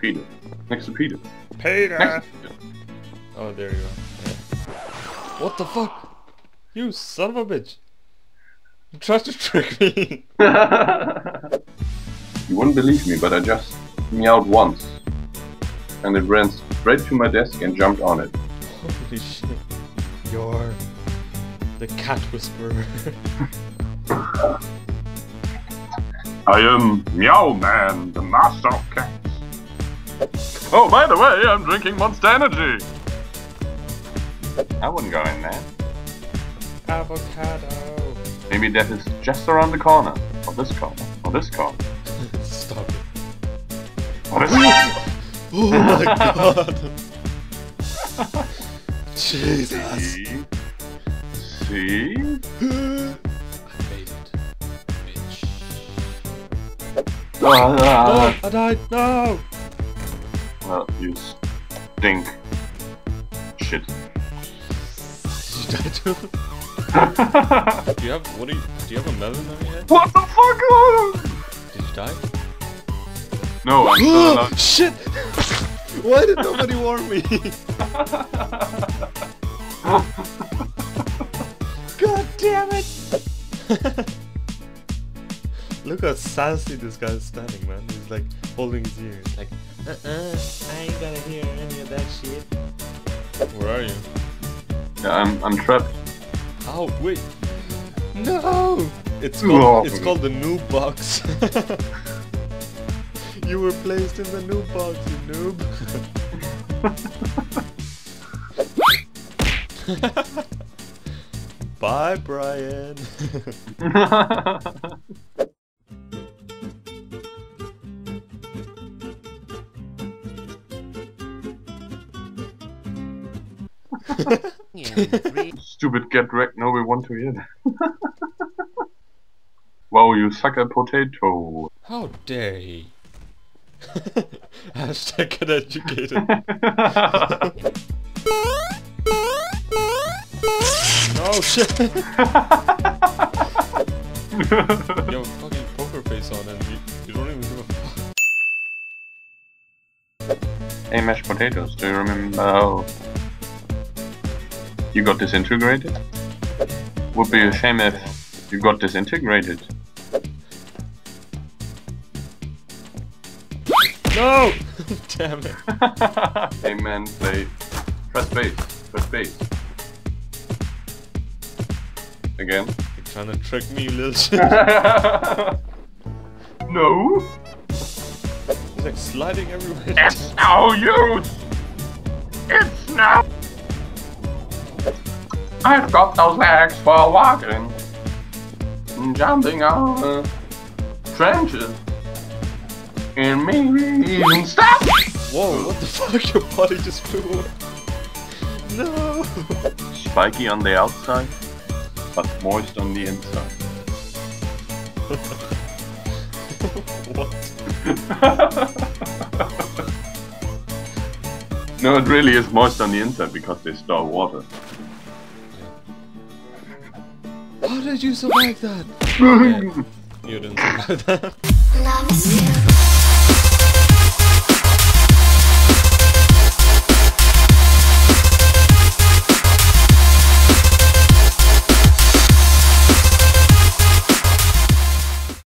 Peter. Next to Peter. Peter! Next to Peter. Oh, there you go. Yeah. What the fuck? You son of a bitch! You tried to trick me! You wouldn't believe me, but I just meowed once. And it ran straight to my desk and jumped on it. Holy shit. You're the cat whisperer. I am Meow Man, the master of cats. Oh, by the way, I'm drinking Monster Energy. I wouldn't go in there. Avocado. Maybe that is just around the corner. Or this corner. Or this corner. Stop it. Or this corner. Oh my god. Jesus. See? I made it. Bitch. No, I died. No. Well, you stink. Shit. Did you die too? Do you have do you have a melon on your head? What the fuck? Did you die? No, I'm still alive. Shit! Why did nobody warn me? God damn it! Look how sassy this guy is standing, man. He's like holding his ear. Like, I ain't gonna hear any of that shit. Where are you? Yeah, I'm trapped. Oh, wait. No! It's called the noob box. You were placed in the noob box, you noob. Bye, Brian. Stupid get wrecked, no, we want to hear that. Wow, you suck at potato. How dare he? Hashtag get educated. Oh shit! You have a fucking poker face on and you don't even give a fuck. Hey, mashed potatoes, do you remember how you got disintegrated? Would be a shame if you got disintegrated. No! Damn it. Hey man, play. Press space. Press space. Again. You're trying to trick me, you little shit. No! He's like sliding everywhere. It's no use! It's no... I've got those legs for walking. Jumping on trenches. And maybe even stop! Whoa, what the fuck? Your body just flew away. No! Spiky on the outside, but moist on the inside. What? No, it really is moist on the inside because they store water. How did you survive that? Yeah, you didn't survive that.